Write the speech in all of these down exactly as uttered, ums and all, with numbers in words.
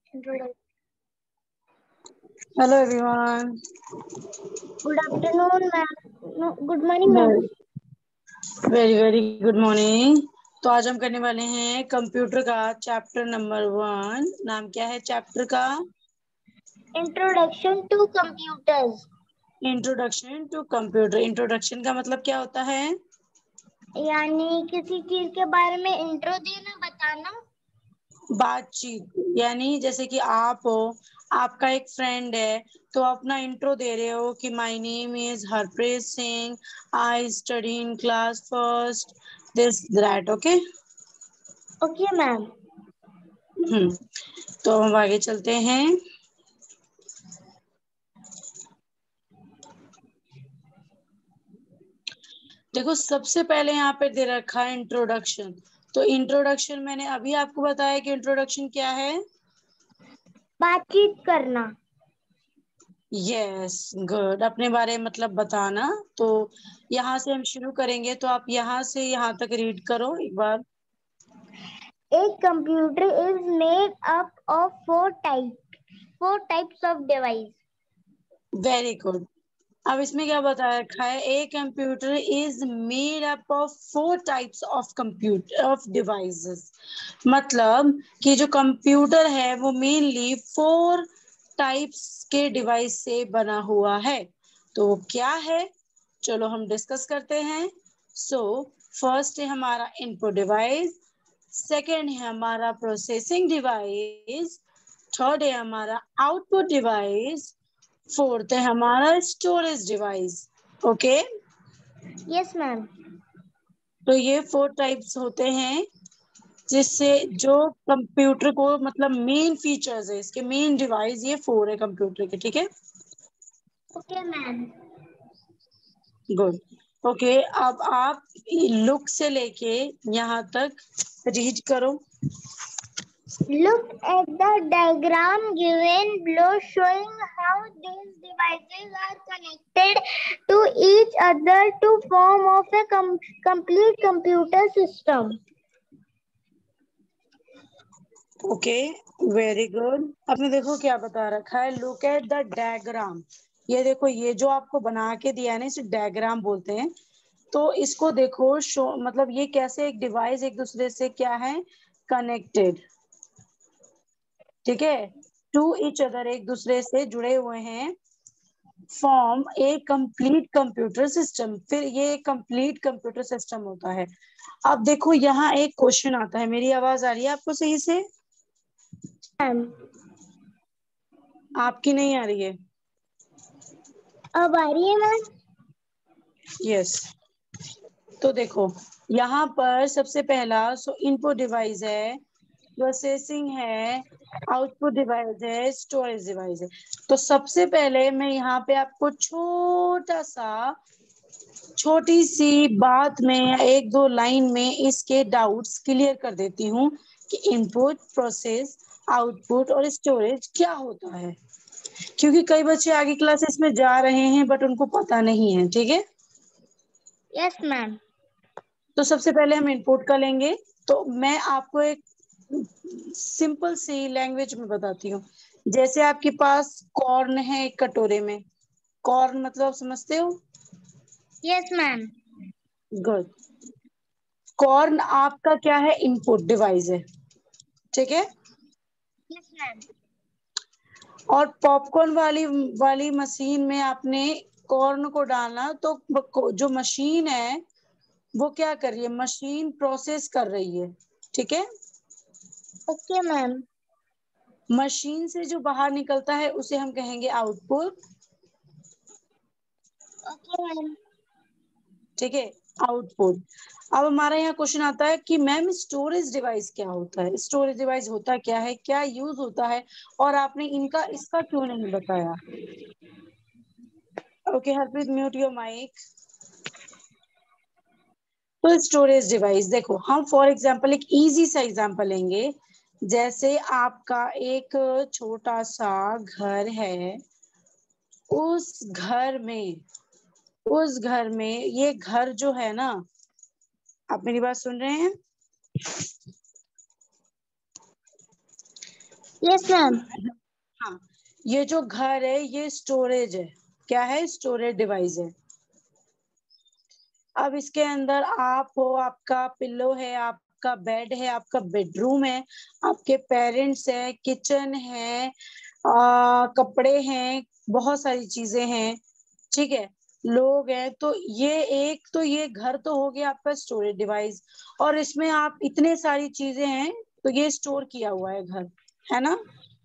Introduction. Hello everyone. Good afternoon, ma'am. No, good morning, ma'am. Very very good morning. तो आज हम करने वाले हैं कंप्यूटर का चैप्टर नंबर वन। नाम क्या है चैप्टर का? Introduction to computers. Introduction to computer. Introduction का मतलब क्या होता है? यानी किसी चीज के बारे में इंट्रो देना, बताना। बातचीत, यानी जैसे कि आप हो, आपका एक फ्रेंड है, तो अपना इंट्रो दे रहे हो कि my name is Harpreet Singh, I study in class first, this that. Okay. Okay ma'am. Hmm तो हम आगे चलते हैं। देखो, सबसे पहले यहाँ पे दे रखा है इंट्रोडक्शन। तो इंट्रोडक्शन मैंने अभी आपको बताया कि इंट्रोडक्शन क्या है। बातचीत करना। Yes, good. अपने बारे में मतलब बताना। तो यहाँ से हम शुरू करेंगे, तो आप यहाँ से यहाँ तक रीड करो एक बार। A computer is made up of four types, four types of device. Very good. अब इसमें क्या बता रखा है? A computer is made up of four types of computer of devices. मतलब कि जो कंप्यूटर है वो मेनली फोर टाइप्स के डिवाइस से बना हुआ है। तो क्या है, चलो हम डिस्कस करते हैं। सो फर्स्ट है हमारा इनपुट डिवाइस, सेकेंड है हमारा प्रोसेसिंग डिवाइस, थर्ड है हमारा आउटपुट डिवाइस, फोर्थ है हमारा storage device. Okay. Yes ma'am. तो ये फोर टाइप्स होते हैं जिससे जो कंप्यूटर को मतलब मेन फीचर्स है, इसके मेन डिवाइस ये फोर है कंप्यूटर के। ठीक है, ओके मैम। गुड। ओके, अब आप लुक से लेके यहाँ तक रीड करो। Look at the diagram given below showing how these devices are connected to each other to form of a com complete computer system. Okay, very good. आपने देखो क्या बता रखा है, लुक एट द डायग्राम। ये देखो, ये जो आपको बना के दिया है ना, इसे डायग्राम बोलते हैं। तो इसको देखो, शो मतलब ये कैसे एक डिवाइस एक दूसरे से क्या है, कनेक्टेड। ठीक है, टू ईच अदर, एक दूसरे से जुड़े हुए हैं, form a complete computer system. फिर ये कंप्लीट कंप्यूटर सिस्टम होता है। अब देखो, यहाँ एक क्वेश्चन आता है। मेरी आवाज आ रही है आपको सही से? मैम आपकी नहीं आ रही है। अब आ रही है मैम। यस। तो देखो, यहाँ पर सबसे पहला सो इनपुट डिवाइस है, प्रोसेसिंग है, आउटपुट डिवाइस है, स्टोरेज डिवाइस है। तो सबसे पहले मैं यहाँ पे आपको छोटा सा छोटी सी बात में या एक दो लाइन में इसके डाउट्स क्लियर कर देती हूँ कि इनपुट, प्रोसेस, आउटपुट और स्टोरेज क्या होता है। क्योंकि कई बच्चे आगे क्लासेस में जा रहे हैं बट उनको पता नहीं है। ठीक है, यस मैम। तो सबसे पहले हम इनपुट का लेंगे। तो मैं आपको एक सिंपल सी लैंग्वेज में बताती हूँ। जैसे आपके पास कॉर्न है एक कटोरे में। कॉर्न मतलब समझते हो? Yes ma'am. गुड। कॉर्न आपका क्या है, इनपुट डिवाइस है। ठीक है, यस मैम। और पॉपकॉर्न वाली वाली मशीन में आपने कॉर्न को डालना, तो जो मशीन है वो क्या कर रही है, मशीन प्रोसेस कर रही है। ठीक है, ओके मैम। मशीन से जो बाहर निकलता है उसे हम कहेंगे आउटपुट। Okay ma'am. ठीक है, आउटपुट। अब हमारा यहाँ क्वेश्चन आता है कि मैम स्टोरेज डिवाइस क्या होता है, स्टोरेज डिवाइस होता क्या है, क्या यूज होता है, और आपने इनका इसका क्यों नहीं बताया। Okay Harpreet, mute your mic. तो स्टोरेज डिवाइस देखो, हम फॉर एग्जांपल एक इजी सा एग्जांपल लेंगे। जैसे आपका एक छोटा सा घर है, उस घर में उस घर में ये घर जो है ना, आप मेरी बात सुन रहे हैं? Yes ma'am. हाँ, ये जो घर है ये स्टोरेज है। क्या है? स्टोरेज डिवाइस है। अब इसके अंदर आप हो, आपका पिल्लो है, आपका बेड है, आपका बेडरूम है, आपके पेरेंट्स है, किचन है, आ, कपड़े हैं, बहुत सारी चीजें हैं। ठीक है, लोग हैं। तो ये एक तो ये घर तो हो गया आपका स्टोरेज डिवाइस, और इसमें आप इतने सारी चीजें हैं, तो ये स्टोर किया हुआ है घर, है ना।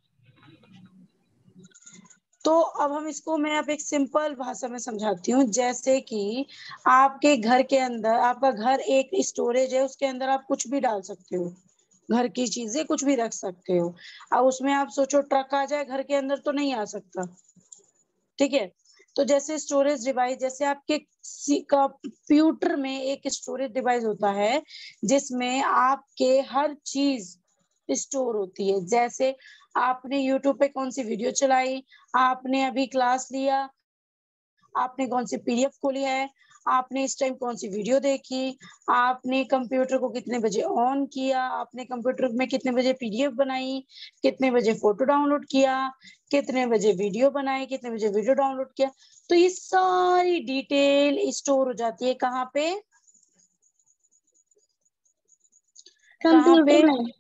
तो अब हम इसको, मैं अब एक सिंपल भाषा में समझाती हूँ। जैसे कि आपके घर के अंदर, आपका घर एक स्टोरेज है, उसके अंदर आप कुछ भी डाल सकते हो, घर की चीजें कुछ भी रख सकते हो। अब उसमें आप सोचो ट्रक आ जाए घर के अंदर, तो नहीं आ सकता। ठीक है, तो जैसे स्टोरेज डिवाइस, जैसे आपके कंप्यूटर में एक स्टोरेज डिवाइस होता है जिसमें आपके हर चीज स्टोर होती है। जैसे आपने यूट्यूब पे कौन सी वीडियो चलाई, आपने अभी क्लास लिया, आपने कौन सी पीडीएफ खोली है, आपने इस टाइम कौन सी वीडियो देखी, आपने कंप्यूटर को कितने बजे ऑन किया, आपने कंप्यूटर में कितने बजे पीडीएफ बनाई, कितने बजे फोटो डाउनलोड किया, कितने बजे वीडियो बनाई, कितने बजे वीडियो डाउनलोड किया। तो ये सारी डिटेल स्टोर हो जाती है कहाँ पे? कहाँ पे? कंप्यूटर में।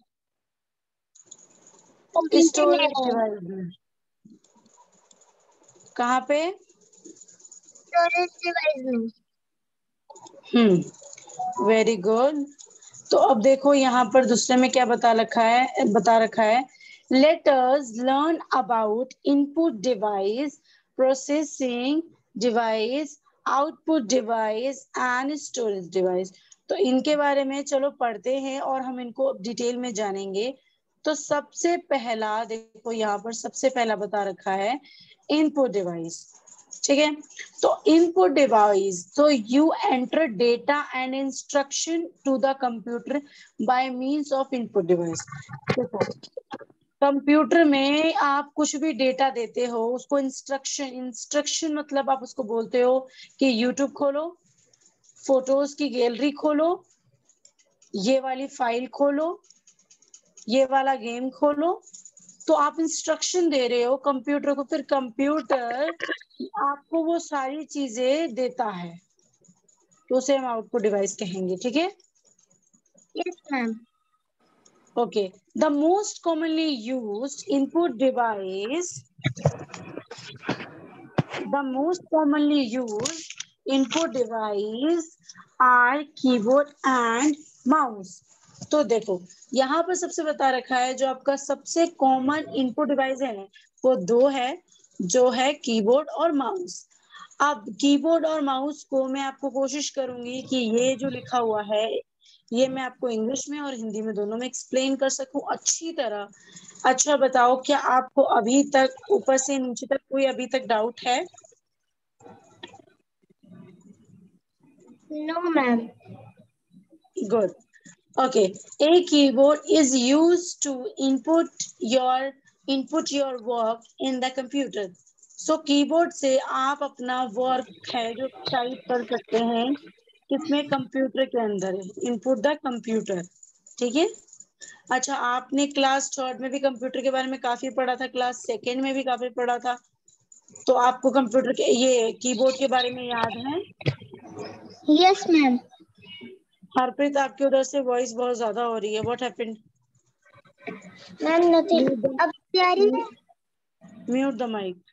कंप्यूटर में स्टोरेज है। डिवाइस में। कहाँ पे? स्टोरेज डिवाइस में। Hmm, very good. तो अब देखो यहाँ पर दूसरे में क्या बता रखा है, बता रखा है let us learn about input device, processing device, output device and storage device. तो इनके बारे में चलो पढ़ते हैं और हम इनको डिटेल में जानेंगे। तो सबसे पहला देखो, यहाँ पर सबसे पहला बता रखा है इनपुट डिवाइस। ठीक है, तो इनपुट डिवाइस, तो you enter data and instruction to the computer by means of input device. देखो, कंप्यूटर में आप कुछ भी डेटा देते हो, उसको इंस्ट्रक्शन, इंस्ट्रक्शन मतलब आप उसको बोलते हो कि यूट्यूब खोलो, फोटोज की गैलरी खोलो, ये वाली फाइल खोलो, ये वाला गेम खोलो। तो आप इंस्ट्रक्शन दे रहे हो कंप्यूटर को, फिर कंप्यूटर आपको वो सारी चीजें देता है, तो उसे हम आउटपुट डिवाइस कहेंगे। ठीक है, yes ma'am. Okay. The most commonly used input device, the most commonly used input device are keyboard and mouse. तो देखो, यहाँ पर सबसे बता रखा है जो आपका सबसे कॉमन इनपुट डिवाइस है ना, वो दो है, जो है कीबोर्ड और माउस। अब कीबोर्ड और माउस को मैं आपको कोशिश करूंगी कि ये जो लिखा हुआ है ये मैं आपको इंग्लिश में और हिंदी में दोनों में एक्सप्लेन कर सकूं अच्छी तरह। अच्छा बताओ, क्या आपको अभी तक ऊपर से नीचे तक कोई अभी तक डाउट है? No ma'am. Good, okay. A keyboard is used to input your input your work in the computer. So keyboard से आप अपना वर्क है जो टाइप कर सकते हैं, किसमें? कंप्यूटर के अंदर है, इनपुट द कंप्यूटर। ठीक है, अच्छा आपने क्लास थर्ड में भी कंप्यूटर के बारे में काफी पढ़ा था, क्लास सेकेंड में भी काफी पढ़ा था, तो आपको कंप्यूटर के ये कीबोर्ड के बारे में याद है? Yes ma'am. हरप्रीत, आपके उधर से वॉइस बहुत ज्यादा हो रही है, व्हाट हैपेंड? Ma'am nothing. अब तैयारी है। Mute the mic.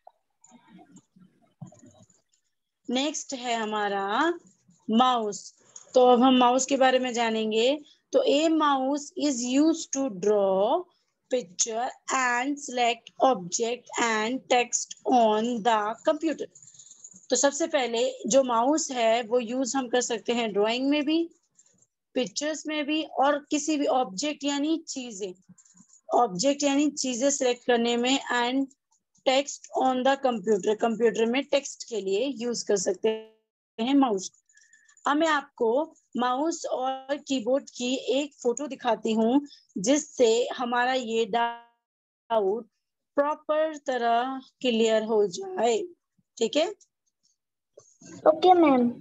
नेक्स्ट है हमारा माउस। तो अब हम माउस के बारे में जानेंगे। तो a mouse is use to draw picture and select object and text on the computer. तो सबसे पहले जो माउस है वो यूज हम कर सकते हैं ड्राइंग में भी, पिक्चर्स में भी, और किसी भी ऑब्जेक्ट यानी चीजें, ऑब्जेक्ट यानी चीजें सेलेक्ट करने में, and text on the computer, computer में टेक्स्ट के लिए यूज कर सकते हैं माउस। अब मैं आपको माउस और कीबोर्ड की एक फोटो दिखाती हूँ जिससे हमारा ये डाउट प्रॉपर तरह क्लियर हो जाए। ठीक है, ओके मैम।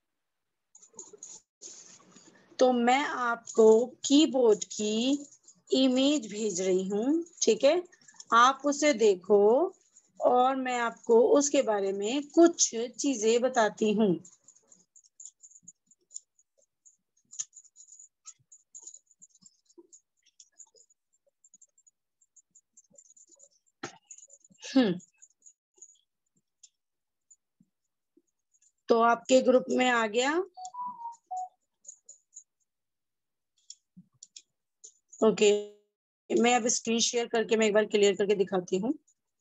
तो मैं आपको कीबोर्ड की इमेज भेज रही हूँ, ठीक है, आप उसे देखो और मैं आपको उसके बारे में कुछ चीजें बताती हूँ। हम्म तो आपके ग्रुप में आ गया? ओके, मैं अब स्क्रीन शेयर करके मैं एक बार क्लियर करके दिखाती हूँ।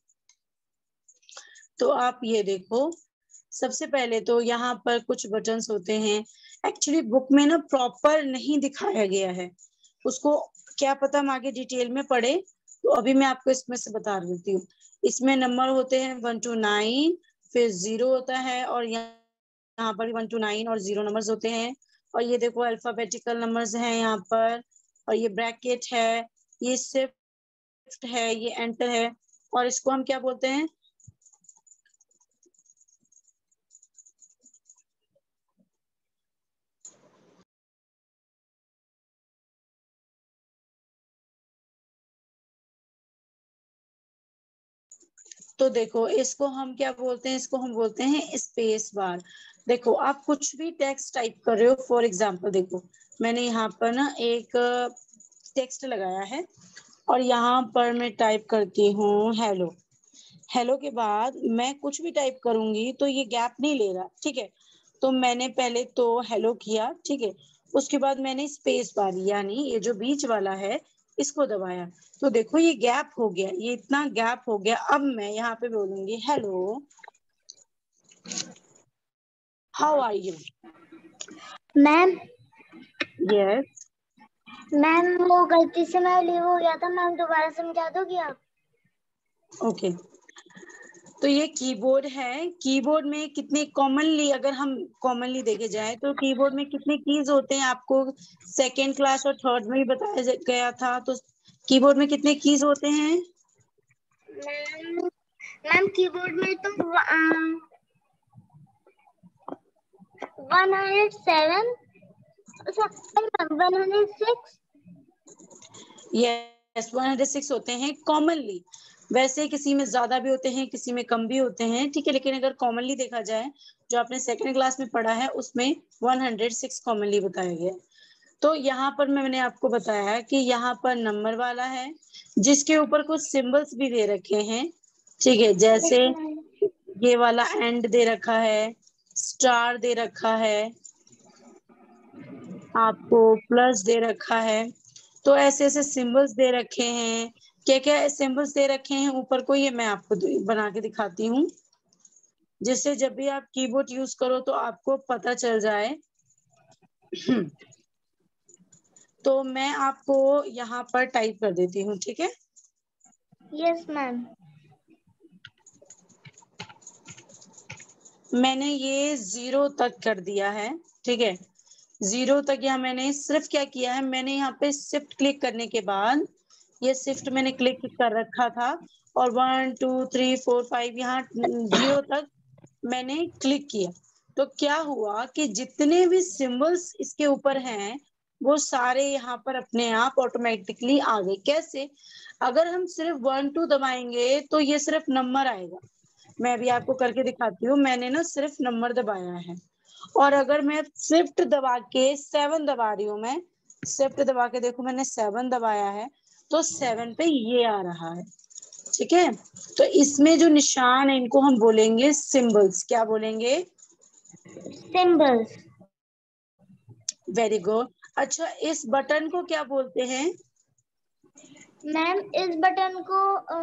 तो आप ये देखो, सबसे पहले तो यहाँ पर कुछ बटन्स होते हैं। एक्चुअली बुक में ना प्रॉपर नहीं दिखाया गया है, उसको क्या पता हम आगे डिटेल में पढ़े, तो अभी मैं आपको इसमें से बता देती हूँ। इसमें नंबर होते हैं वन टू नाइन, फिर जीरो होता है, और यहाँ पर वन टू नाइन और जीरो नंबर्स होते हैं। और ये देखो अल्फाबेटिकल नंबर्स हैं यहाँ पर, और ये ब्रैकेट है, ये शिफ्ट है, ये एंटर है, और इसको हम क्या बोलते हैं? तो देखो इसको हम क्या बोलते हैं? इसको हम बोलते हैं स्पेस बार। देखो आप कुछ भी टेक्स्ट टाइप कर रहे हो, फॉर एग्जांपल देखो मैंने यहाँ पर ना एक टेक्स्ट लगाया है, और यहाँ पर मैं टाइप करती हूँ हेलो। हेलो के बाद मैं कुछ भी टाइप करूंगी तो ये गैप नहीं ले रहा, ठीक है। तो मैंने पहले तो हेलो किया, ठीक है, उसके बाद मैंने स्पेस बार यानी ये जो बीच वाला है इसको दबाया, तो देखो ये गैप हो गया, ये इतना गैप हो गया। अब मैं यहाँ पे बोलूंगी hello, how are you. Ma'am yes, ma'am वो गलती से मैं लीव हो गया था, मैम दोबारा समझा दोगी आप? ओके। तो ये कीबोर्ड है, कीबोर्ड में कितने कॉमनली, अगर हम कॉमनली देखे जाए तो कीबोर्ड में कितने कीज होते हैं, आपको सेकेंड क्लास और थर्ड में ही बताया गया था। तो कीबोर्ड में कितने कीज होते हैं? मैम मैम कीबोर्ड में तो one hundred seven, one hundred six. Yes, one hundred six होते हैं कॉमनली। वैसे किसी में ज्यादा भी होते हैं, किसी में कम भी होते हैं, ठीक है, लेकिन अगर कॉमनली देखा जाए जो आपने सेकंड क्लास में पढ़ा है उसमें वन हंड्रेड सिक्स कॉमनली बताया गया है। तो यहाँ पर मैंने आपको बताया कि यहाँ पर नंबर वाला है जिसके ऊपर कुछ सिंबल्स भी दे रखे हैं, ठीक है, जैसे ये वाला एंड दे रखा है, स्टार दे रखा है, आपको प्लस दे रखा है। तो ऐसे ऐसे सिंबल्स दे रखे हैं। क्या क्या सिंबल्स दे रखे हैं ऊपर को, ये मैं आपको बना के दिखाती हूँ, जिससे जब भी आप कीबोर्ड यूज करो तो आपको पता चल जाए। तो मैं आपको यहाँ पर टाइप कर देती हूँ, ठीक है। Yes ma'am. मैंने ये जीरो तक कर दिया है, ठीक है, जीरो तक। यहाँ मैंने सिर्फ क्या किया है, मैंने यहाँ पे शिफ्ट क्लिक करने के बाद ये शिफ्ट मैंने क्लिक कर रखा था, और one two three four five यहाँ जीरो तक मैंने क्लिक किया। तो क्या हुआ कि जितने भी सिंबल्स इसके ऊपर हैं वो सारे यहाँ पर अपने आप ऑटोमेटिकली आ गए। कैसे? अगर हम सिर्फ वन टू दबाएंगे तो ये सिर्फ नंबर आएगा। मैं भी आपको करके दिखाती हूँ, मैंने ना सिर्फ नंबर दबाया है, और अगर मैं शिफ्ट दबा के सेवन दबा रही हूँ, मैं शिफ्ट दबा के देखो मैंने सेवन दबाया है, तो सेवन पे ये आ रहा है, ठीक है। तो इसमें जो निशान है इनको हम बोलेंगे सिंबल्स। क्या बोलेंगे? सिंबल्स। Very good. अच्छा, इस बटन को क्या बोलते हैं? मैम इस बटन को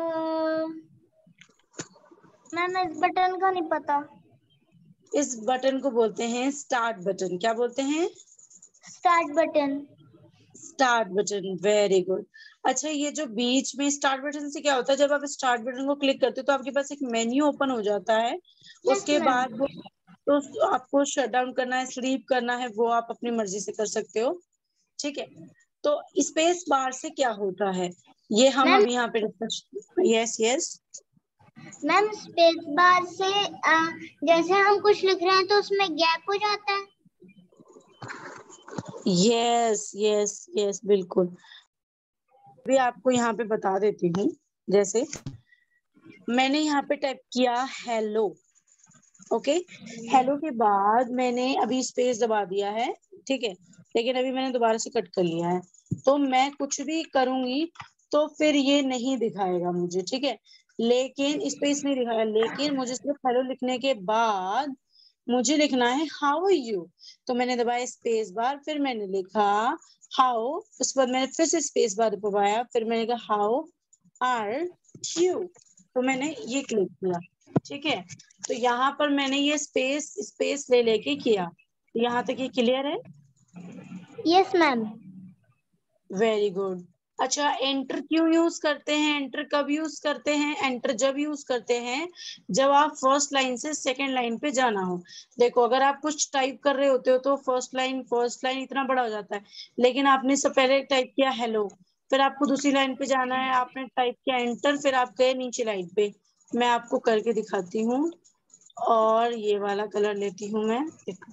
मैम इस बटन का नहीं पता। इस बटन को बोलते हैं स्टार्ट बटन। क्या बोलते हैं? Start button. Start button, very good. अच्छा, ये जो बीच में स्टार्ट बटन से क्या होता है, जब आप स्टार्ट बटन को क्लिक करते हो तो आपके पास एक मेन्यू ओपन हो जाता है। यस उसके मैम। बाद वो तो आपको शट डाउन करना है, स्लीप करना है, वो आप अपनी मर्जी से कर सकते हो, ठीक है। तो स्पेस बार से क्या होता है ये हम मैम अभी यहाँ पे discuss. Yes yes ma'am space bar से आ, जैसे हम कुछ लिख रहे हैं तो उसमें गैप हो जाता है। यस यस यस बिल्कुल भी आपको यहाँ पे बता देती हूँ। जैसे मैंने यहाँ पे टाइप किया हेलो, ओके। हेलो के बाद मैंने अभी स्पेस दबा दिया है, ठीक है, लेकिन अभी मैंने दोबारा से कट कर लिया है। तो मैं कुछ भी करूंगी तो फिर ये नहीं दिखाएगा मुझे, ठीक है, लेकिन स्पेस नहीं दिखाएगा। लेकिन मुझे सिर्फ हेलो लिखने के बाद मुझे लिखना है हाउ आर यू। तो मैंने दबाया स्पेस बार, फिर मैंने लिखा हाउ, उसके बाद मैंने फिर से स्पेस बार दबाया, फिर मैंने कहा हाउ आर यू। तो मैंने ये क्लिक किया, ठीक है। तो यहाँ पर मैंने ये स्पेस स्पेस ले लेके किया। यहाँ तक ये क्लियर है? Yes ma'am. Very good. अच्छा, एंटर क्यों यूज करते हैं, एंटर कब यूज करते हैं? एंटर जब यूज करते हैं जब आप फर्स्ट लाइन से सेकंड लाइन पे जाना हो। देखो, अगर आप कुछ टाइप कर रहे होते हो तो फर्स्ट लाइन फर्स्ट लाइन इतना बड़ा हो जाता है, लेकिन आपने सब पहले टाइप किया हेलो, फिर आपको दूसरी लाइन पे जाना है, आपने टाइप किया एंटर, फिर आप गए नीचे लाइन पे। मैं आपको करके दिखाती हूँ, और ये वाला कलर लेती हूँ मैं,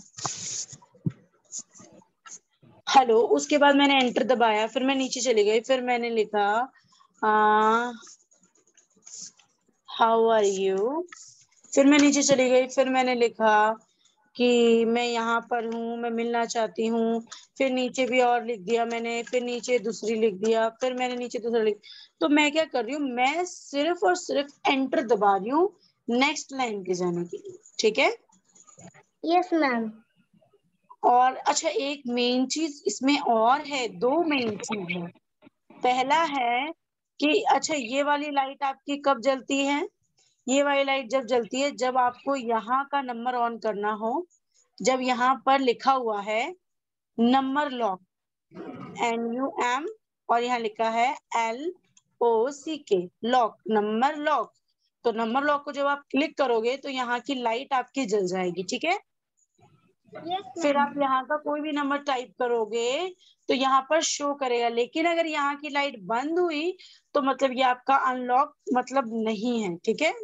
हेलो। उसके बाद मैंने एंटर दबाया, फिर मैं नीचे चली गई, फिर मैंने लिखा हाउ आर यू। फिर मैं नीचे चली गई, फिर मैंने लिखा कि मैं यहाँ पर हूँ, मैं मिलना चाहती हूँ। फिर नीचे भी और लिख दिया मैंने, फिर नीचे दूसरी लिख दिया, फिर मैंने नीचे दूसरा लिख। तो मैं क्या कर रही हूँ, मैं सिर्फ और सिर्फ एंटर दबा रही हूँ नेक्स्ट लाइन पे जाने के लिए, ठीक है। Yes ma'am. और अच्छा, एक मेन चीज इसमें और है, दो मेन चीज है। पहला है कि अच्छा, ये वाली लाइट आपकी कब जलती है? ये वाली लाइट जब जलती है जब आपको यहाँ का नंबर ऑन करना हो, जब यहाँ पर लिखा हुआ है number lock, N U M, और यहाँ लिखा है L O C K, lock, number lock. तो नंबर लॉक को जब आप क्लिक करोगे तो यहाँ की लाइट आपकी जल जाएगी, ठीक है। यस फिर मैम। आप यहाँ का कोई भी नंबर टाइप करोगे तो यहाँ पर शो करेगा, लेकिन अगर यहाँ की लाइट बंद हुई तो मतलब ये आपका अनलॉक मतलब नहीं है, ठीक है।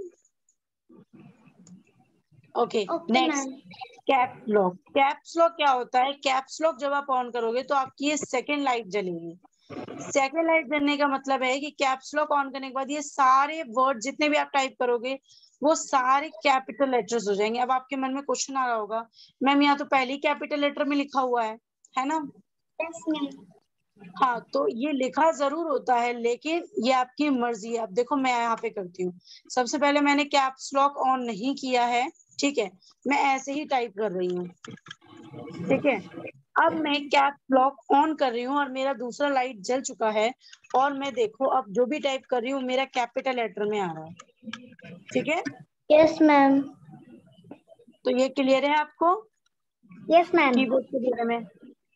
Okay, okay next, ma'am. Caps lock. Caps lock क्या होता है? कैप्स लॉक जब आप ऑन करोगे तो आपकी ये सेकंड लाइट जलेगी। सेकंड लाइट जलने का मतलब है कि कैप्स लॉक ऑन करने के बाद ये सारे वर्ड जितने भी आप टाइप करोगे वो सारे कैपिटल लेटर्स हो जाएंगे। अब आपके मन में क्वेश्चन आ रहा होगा, मैम यहाँ तो पहले ही कैपिटल लेटर में लिखा हुआ है है ना? Yes ma'am. हाँ, तो ये लिखा जरूर होता है, लेकिन ये आपकी मर्जी है। अब देखो, मैं यहाँ पे करती हूँ, सबसे पहले मैंने कैप्स लॉक ऑन नहीं किया है, ठीक है, मैं ऐसे ही टाइप कर रही हूँ, ठीक है। अब मैं कैप्स लॉक ऑन कर रही हूँ और मेरा दूसरा लाइट जल चुका है, और मैं देखो अब जो भी टाइप कर रही हूँ मेरा कैपिटल लेटर में आ रहा है, ठीक है। Yes ma'am. तो ये क्लियर है आपको यस मैम। कीबोर्ड के बारे में?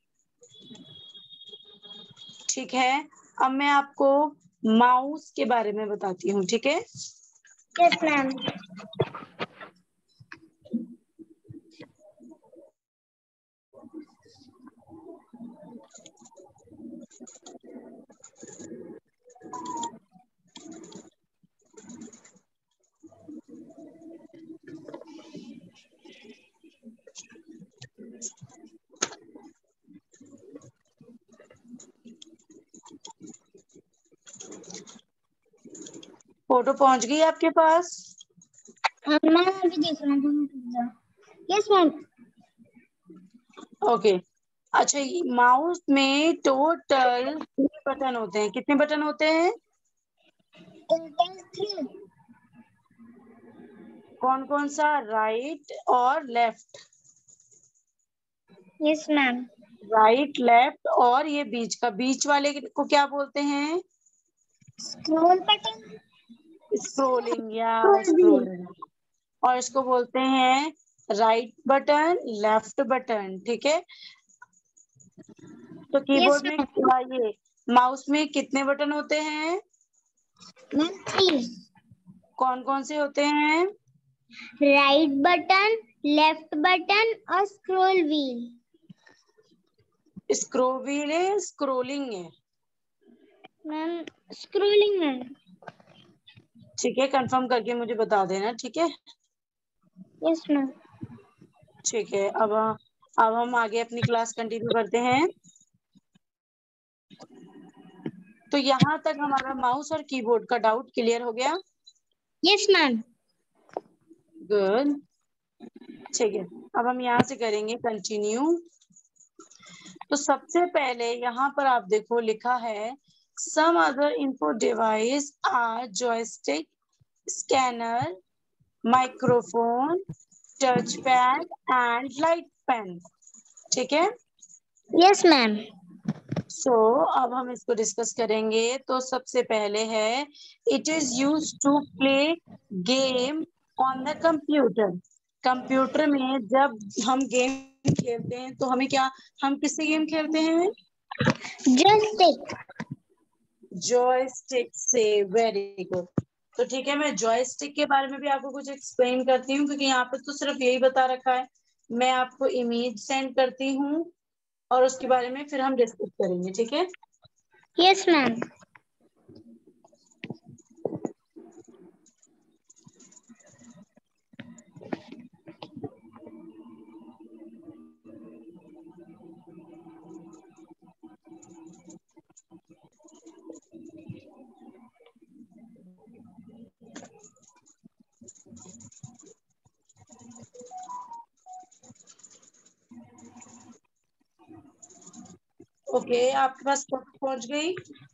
ठीक है, अब मैं आपको माउस के बारे में बताती हूँ, ठीक है। Yes ma'am. फोटो पहुंच गई आपके पास? हाँ मैं अभी देख रहा हूँ। Yes ma'am. ओके, अच्छा, माउस में टोटल कितने बटन होते हैं? कितने बटन होते हैं? Total three. कौन कौन सा? राइट और left? Yes ma'am. Right, left, और ये बीच का, बीच वाले को क्या बोलते हैं? Scroll button. स्क्रोलिंग, या स्क्रॉल व्हील। स्क्रोलिंग। और इसको बोलते हैं राइट बटन, लेफ्ट बटन, ठीक है। तो यस कीबोर्ड में मैम। ये माउस में कितने बटन होते हैं? Ma'am three. कौन कौन से होते हैं? राइट बटन, लेफ्ट बटन और स्क्रॉल व्हील। स्क्रोल व्हील है, स्क्रोलिंग है? Ma'am scrolling ma'am. ठीक है, कंफर्म करके मुझे बता देना, ठीक है। Yes ma'am. ठीक है, अब अब हम आगे अपनी क्लास कंटिन्यू करते हैं। तो यहाँ तक हमारा माउस और कीबोर्ड का डाउट क्लियर हो गया? Yes ma'am. गुड, ठीक है। अब हम यहाँ से करेंगे कंटिन्यू। तो सबसे पहले यहाँ पर आप देखो लिखा है some other input device are joystick, scanner, microphone, touch pad and light pen. ठीक है? Yes ma'am. सो so, अब हम इसको डिस्कस करेंगे। तो सबसे पहले है it is use to play game on the computer. Computer में जब हम गेम खेलते हैं तो हमें क्या, हम किससे गेम खेलते हैं? जॉयस्टिक। जॉयस्टिक से। Very good. तो ठीक है, मैं जॉयस्टिक के बारे में भी आपको कुछ एक्सप्लेन करती हूँ, क्योंकि यहाँ पे तो सिर्फ यही बता रखा है। मैं आपको इमेज सेंड करती हूँ और उसके बारे में फिर हम डिस्कस करेंगे। ठीक है? Yes ma'am. ओके okay, आपके पास पहुंच गई?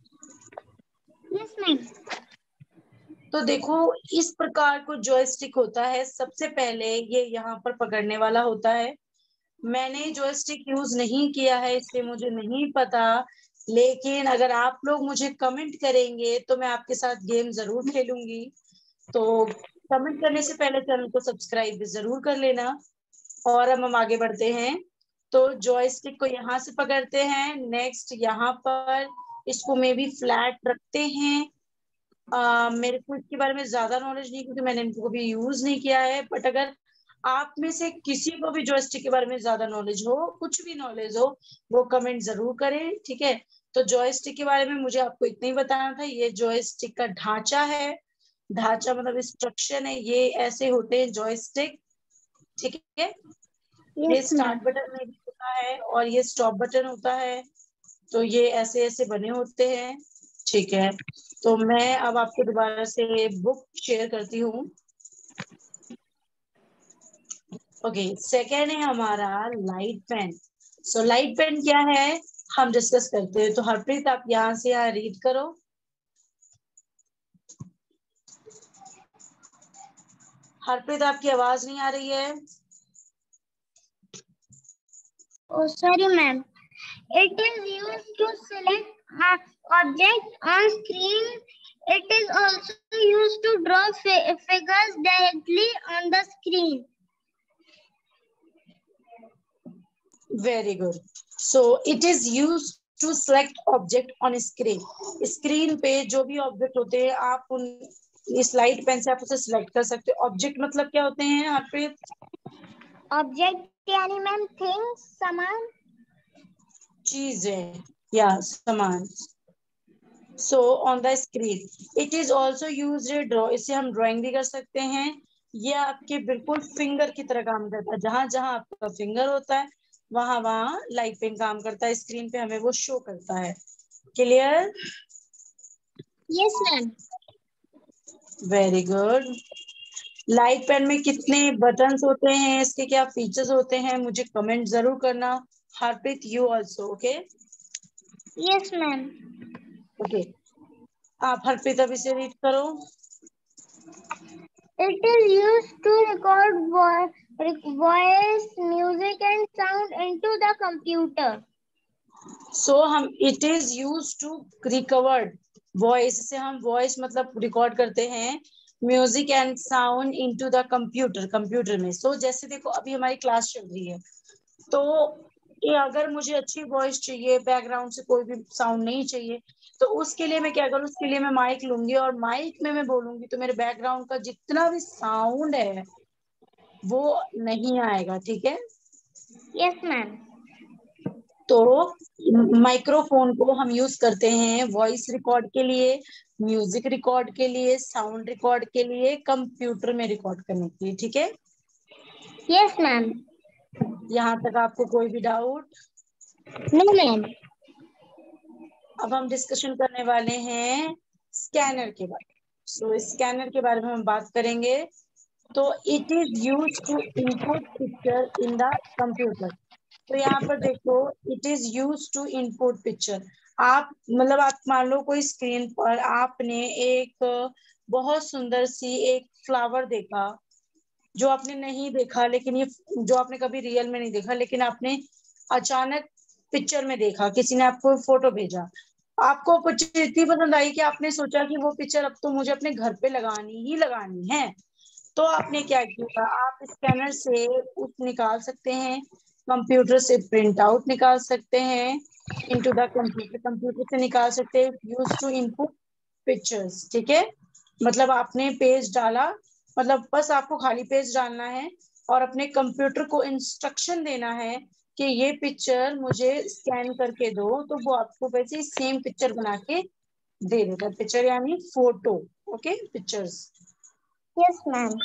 Yes ma'am. तो देखो इस प्रकार को जॉयस्टिक होता है। सबसे पहले ये यहाँ पर पकड़ने वाला होता है। मैंने जॉयस्टिक यूज नहीं किया है इसलिए मुझे नहीं पता, लेकिन अगर आप लोग मुझे कमेंट करेंगे तो मैं आपके साथ गेम जरूर खेलूंगी। तो कमेंट करने से पहले चैनल को सब्सक्राइब भी जरूर कर लेना। और अब हम आगे बढ़ते हैं। तो जॉयस्टिक को यहाँ से पकड़ते हैं, नेक्स्ट यहाँ पर इसको मे भी फ्लैट रखते हैं। uh, मेरे को इसके बारे में ज्यादा नॉलेज नहीं, क्योंकि मैंने इनको कभी यूज नहीं किया है। बट अगर आप में से किसी को भी जॉयस्टिक के बारे में ज्यादा नॉलेज हो, कुछ भी नॉलेज हो, वो कमेंट जरूर करें। ठीक है? तो जॉयस्टिक के बारे में मुझे आपको इतना ही बताना था। ये जॉयस्टिक का ढांचा है। ढांचा मतलब स्ट्रक्चर है, ये ऐसे होते हैं जॉयस्टिक। ठीक है? ये यस मैम। स्टार्ट बटन में भी होता है और ये स्टॉप बटन होता है। तो ये ऐसे ऐसे बने होते हैं। ठीक है? तो मैं अब आपको दोबारा से बुक शेयर करती हूँ। ओके, सेकेंड है हमारा light pen. So light pen क्या है हम डिस्कस करते हैं। तो हरप्रीत आप यहाँ से यहाँ रीड करो। हरप्रीत आपकी आवाज नहीं आ रही है। Oh, sorry ma'am. It is used to select uh, object on screen. It is also used to draw fi figures directly on the screen. Very good. So it is use to select object on screen. Screen पे जो भी object होते हैं आप उन इस light pen से आप उसे सिलेक्ट कर सकते हो। ऑब्जेक्ट मतलब क्या होते हैं हरप्रीत? ऑब्जेक्ट यानी मैम थिंग्स, सामान। चीजें या सामान। So on the screen it is also use draw. इसे हम ड्राइंग भी कर सकते हैं। ये आपके बिल्कुल फिंगर की तरह काम करता है। जहां जहां आपका फिंगर होता है वहां वहां लाइट पेन काम करता है। स्क्रीन पे हमें वो शो करता है। Clear? Yes ma'am. Very good. Light pen में कितने बटन्स होते हैं, इसके क्या फीचर्स होते हैं, मुझे कमेंट जरूर करना। Harpreet you also. Okay yes ma'am. Okay, आप हरप्रीत अभी से रीड करो। It is used to record vo voice, music and sound into the computer. So so, हम it is use to recovered voice से हम वॉइस मतलब रिकॉर्ड करते हैं music and sound into the computer. Computer में so so, जैसे देखो अभी हमारी क्लास चल रही है, तो ये अगर मुझे अच्छी वॉइस चाहिए, बैकग्राउंड से कोई भी साउंड नहीं चाहिए, तो उसके लिए मैं क्या करूँ, उसके लिए मैं माइक लूंगी और माइक में मैं बोलूंगी तो मेरे बैकग्राउंड का जितना भी साउंड है वो नहीं आएगा। ठीक है? Yes ma'am. तो माइक्रोफोन को हम यूज करते हैं वॉइस रिकॉर्ड के लिए, म्यूजिक रिकॉर्ड के लिए, साउंड रिकॉर्ड के लिए, कंप्यूटर में रिकॉर्ड करने के लिए। ठीक है? Yes ma'am. यहाँ तक आपको कोई भी डाउट? No ma'am. अब हम डिस्कशन करने वाले हैं स्कैनर के बारे में। सो स्कैनर के बारे में हम बात करेंगे। तो it is use to input picture in the computer. तो यहाँ पर देखो, it is use to input picture. आप मतलब आप मान लो कोई स्क्रीन पर आपने एक बहुत सुंदर सी एक फ्लावर देखा, जो आपने नहीं देखा, लेकिन ये जो आपने कभी रियल में नहीं देखा, लेकिन आपने अचानक पिक्चर में देखा, किसी ने आपको फोटो भेजा, आपको पिक्चर इतनी पसंद आई कि आपने सोचा कि वो पिक्चर अब तो मुझे अपने घर पे लगानी ही लगानी है। तो आपने क्या किया, आप स्कैनर से उस निकाल सकते हैं, कंप्यूटर से प्रिंट आउट निकाल सकते हैं, इनटू द कंप्यूटर, कंप्यूटर से निकाल सकते हैं, यूज टू इनपुट पिक्चर्स। ठीक है, मतलब आपने पेज डाला, मतलब बस आपको खाली पेज डालना है और अपने कंप्यूटर को इंस्ट्रक्शन देना है कि ये पिक्चर मुझे स्कैन करके दो, तो वो आपको वैसे ही सेम पिक्चर बना के दे देगा। पिक्चर यानी photo, okay, pictures. Yes ma'am.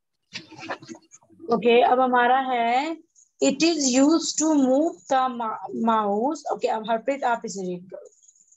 Okay, अब हमारा है it is use to move the mouse. Okay, अब हरप्रीत आप इसे रीड करो।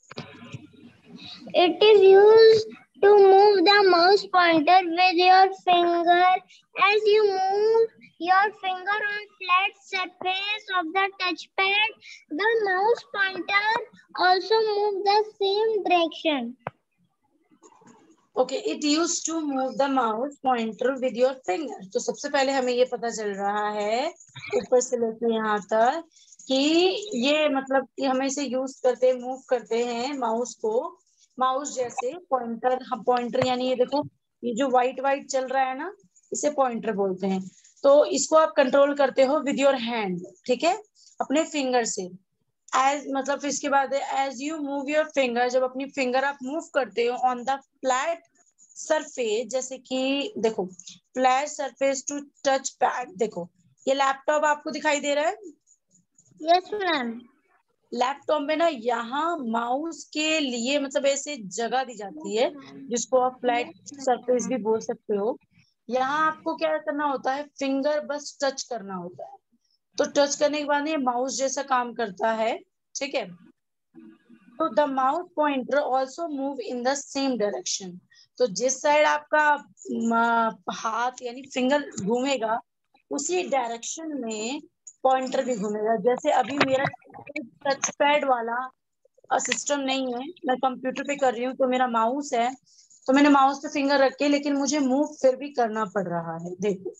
It is used to move the mouse pointer with your finger. As you move your finger on flat surface of the touchpad, the mouse pointer also moves the same direction. Okay, it use to move the mouse pointer with your finger. तो सबसे पहले हमें ये पता चल रहा है ऊपर से लेकर यहाँ तक कि ये मतलब कि हमें इसे यूज करते मूव करते हैं माउस को, माउस जैसे पॉइंटर। हम पॉइंटर यानी ये देखो, ये जो व्हाइट व्हाइट चल रहा है ना, इसे पॉइंटर बोलते हैं। तो इसको आप कंट्रोल करते हो विद योर हैंड, ठीक है, अपने फिंगर से। एज मतलब इसके बाद as you move your finger, जब अपनी फिंगर आप मूव करते हो ऑन द फ्लैट सरफेस, जैसे कि देखो flat surface to touch pad. देखो ये लैपटॉप आपको दिखाई दे रहा है। Yes ma'am. लैपटॉप में ना यहाँ माउस के लिए मतलब ऐसे जगह दी जाती है, जिसको आप फ्लैट सरफेस भी बोल सकते हो। यहाँ आपको क्या करना होता है, फिंगर बस टच करना होता है। तो टच करने के बाद ये माउस जैसा काम करता है, ठीक है। तो the mouse pointer also move in the same direction. तो जिस साइड आपका हाथ यानी फिंगर घूमेगा, उसी डायरेक्शन में पॉइंटर भी घूमेगा। जैसे अभी मेरा टच पैड वाला सिस्टम नहीं है, मैं कंप्यूटर पे कर रही हूँ, तो मेरा माउस है, तो मैंने माउस पे फिंगर रख के, लेकिन मुझे मूव फिर भी करना पड़ रहा है। देखो,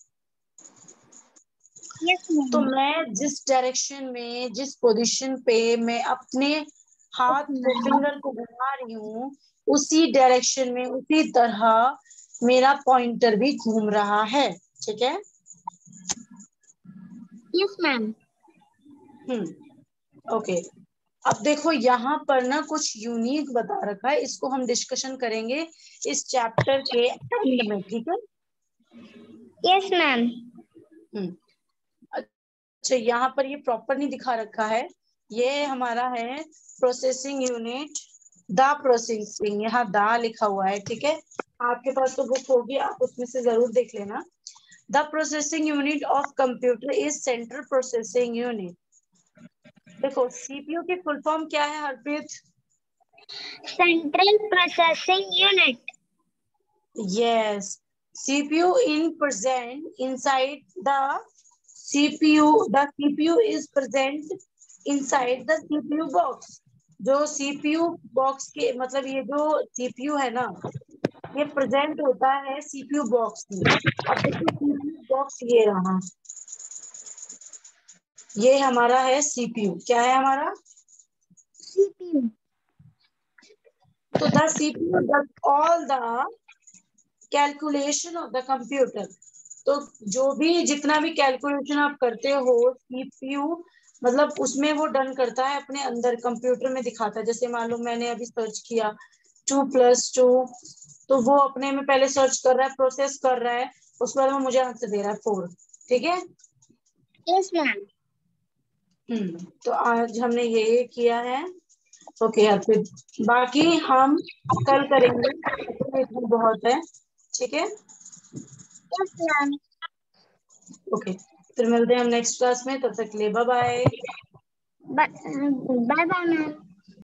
यस तो मैम। मैं जिस डायरेक्शन में, जिस पोजीशन पे मैं अपने हाथ को, फिंगर को घुमा रही हूँ, उसी डायरेक्शन में, उसी तरह मेरा पॉइंटर भी घूम रहा है। ठीक है। Yes ma'am. हम्म ओके, अब देखो यहाँ पर ना कुछ यूनिक बता रखा है, इसको हम डिस्कशन करेंगे इस चैप्टर के एंड में, ठीक है। Yes ma'am. हम्म अच्छा, यहाँ पर ये प्रॉपर नहीं दिखा रखा है, ये हमारा है प्रोसेसिंग यूनिट, द प्रोसेसिंग, यहाँ द लिखा हुआ है, ठीक है। आपके पास तो बुक होगी, आप उसमें से जरूर देख लेना। The processing unit of computer is central processing unit. देखो सीपीयू की फुल फॉर्म क्या है Harpreet? Central processing unit. Yes, CPU in present inside the C P U, the C P U is present inside the C P U box। जो C P U box के मतलब ये जो C P U है ना, ये present होता है C P U box में। अब देखो C P U box ये रहा, ये हमारा है C P U। क्या है हमारा? सीपीयू। तो the C P U does all the calculation of the computer। तो जो भी जितना भी कैलकुलेशन आप करते हो, सीपीयू मतलब उसमें वो डन करता है, अपने अंदर कंप्यूटर में दिखाता है। जैसे मान लो मैंने अभी सर्च किया टू प्लस टू, तो वो अपने में पहले सर्च कर रहा है, प्रोसेस कर रहा है, उसके बाद वो मुझे आंसर दे रहा है फोर। ठीक है। Yes ma'am. हम्म तो आज हमने ये ये किया है। ओके यार, फिर बाकी हम कल करेंगे, इतना बहुत है, ठीक है। Yes ma'am. ओके, फिर मिलते हैं हम नेक्स्ट क्लास में, तब तक के लिए bye bye. Bye bye ma'am.